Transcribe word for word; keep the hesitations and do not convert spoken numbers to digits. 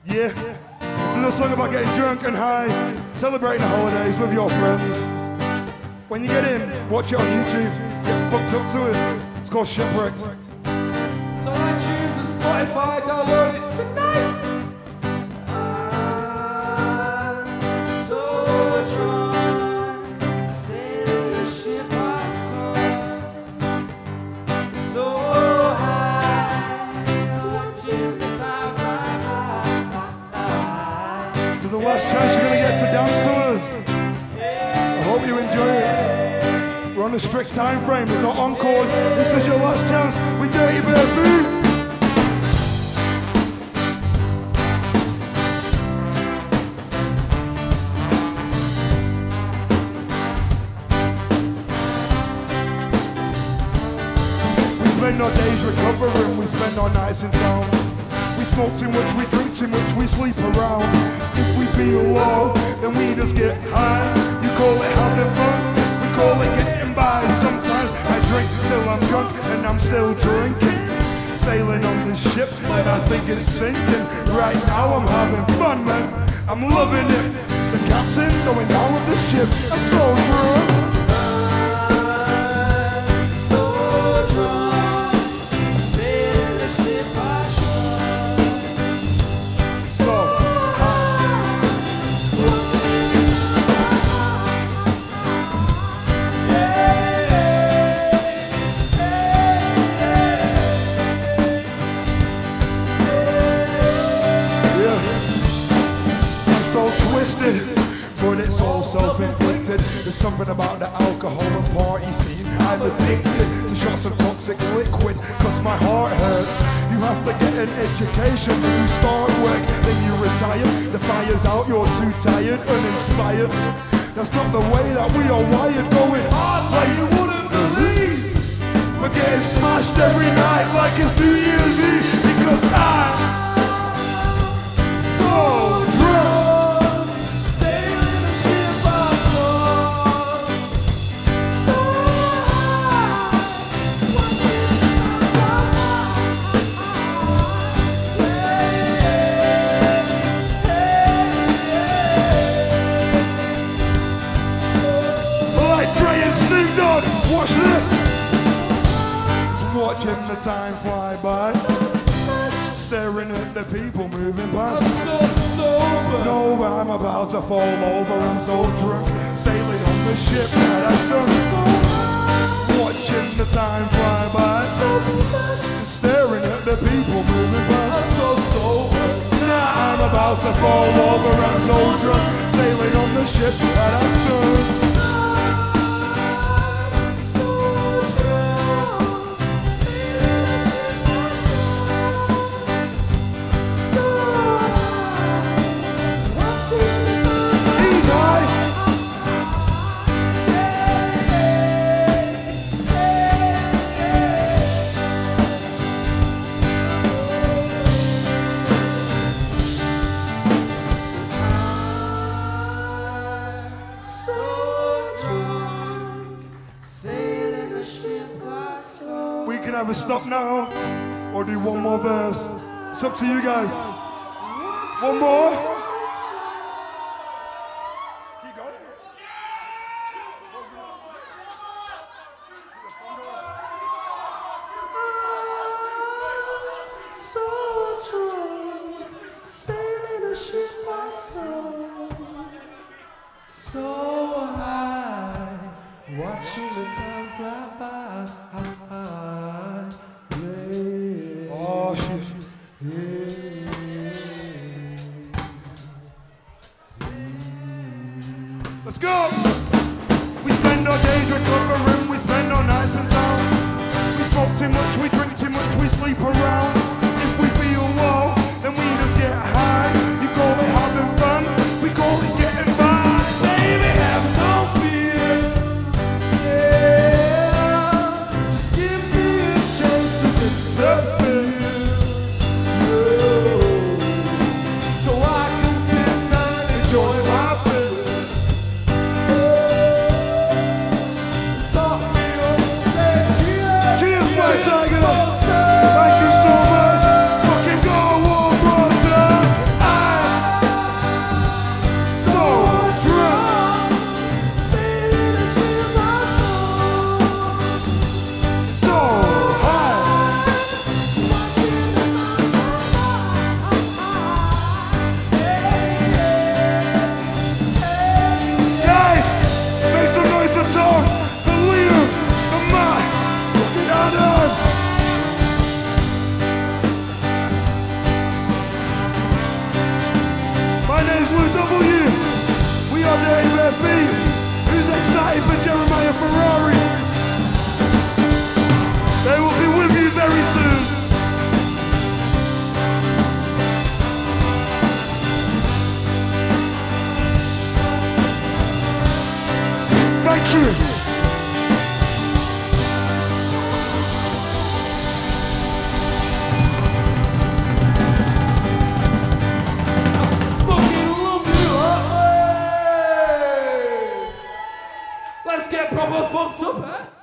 Yeah, this is a song about getting drunk and high, celebrating the holidays with your friends. When you get in, watch it on YouTube, get fucked up to it. It's called Shipwrecked. So iTunes and Spotify, download it tonight. I'm so drunk, sailing a ship I saw, so high, watching the time fly. So the last chance you're gonna get to dance to us. I hope you enjoy it. We're on a strict time frame, there's no encores. This is your last chance with Dirty Bear Food. We spend our days recovering, we spend our nights in town. We smoke too much, we drink too much, we sleep around. If we feel low, then we just get high. You call it having fun, we call it getting by. Sometimes I drink till I'm drunk and I'm still drinking. Sailing on this ship and I think it's sinking. Right now I'm having fun, man, I'm loving it. The captain going down with the ship, I'm so drunk. But it's all self-inflicted. There's something about the alcohol and party scene. I'm addicted to shots of toxic liquid, cause my heart hurts. You have to get an education. You start work, then you retire. The fire's out, you're too tired, uninspired. That's not the way that we are wired. Going hard like you wouldn't believe. We're getting smashed every night like it's New Year's Eve. Because I'm so drunk. Watch this! Watching the time fly by, staring at the people moving past. I'm so sober. No, I'm about to fall over. I'm so drunk, sailing on the ship that I sunk. Watching the time fly by, staring at the people moving past. I'm so sober. Now I'm about to fall over. I'm so drunk, sailing on the ship that I sunk. We can have a stop now, or do one more verse. It's up to you guys. One more. Keep going. So drunk, sailing a ship I saw, so high, watching the time fly by. Oh shit. Let's go! We spend our days recovering, we spend our nights in town. We smoke too much, we drink too much, we sleep around. If we feel low, then we just get high. You call it having fun, we call it getting by. Baby, have no fear. Yeah, just give me a chance to get something. So I can sit down and enjoy my beer. Talk me up, say cheers. Cheers, my tiger! Thank you so much! excited for Jeremiah Ferrari. They will be with you very soon. Thank you. Let's get proper fucked up, eh?